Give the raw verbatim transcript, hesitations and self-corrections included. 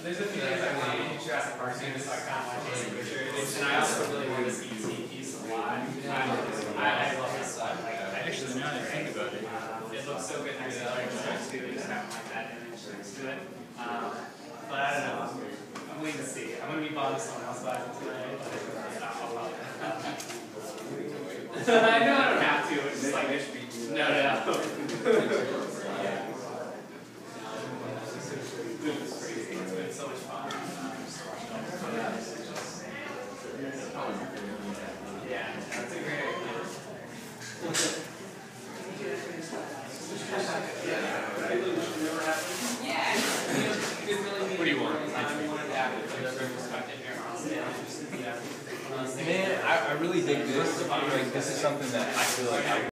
there's a few things I want to do Jurassic Park soon, so I kind of want to take pictures. And I also really want to see T piece a lot. I, I, I love that stuff. Like, I Actually, now that I think about it, um, it looks so good next to like next to it, just having like that image next to it. Um, but I don't know. I'm waiting to see. I'm gonna be bothered someone else buys it today. But I'll probably. I know I don't have to. It's just like no, no. Yeah. It's crazy. It's been so much fun. Yeah, that's a great idea. what do you want? Man, I, I really dig this. Like, this is something that I feel like I